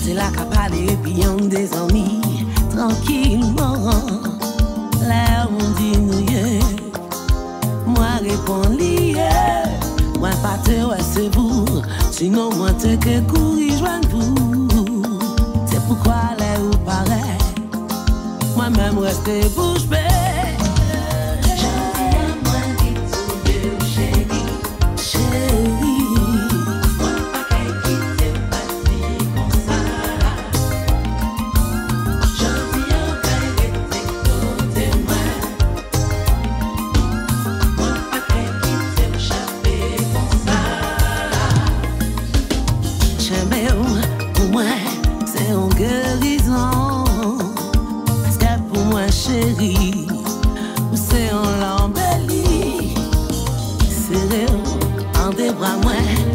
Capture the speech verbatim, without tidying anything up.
c'est la capale et puis on des amis tranquillement. Là on dit nous yeah. Moi réponds lié. Moi pas te ouais c'est vous. Sinon moi te que courir joindre vous. C'est pourquoi là ou pareil. Moi-même rester bouche bée. Chérie, c'est on l'embellit. C'est en des bras moins.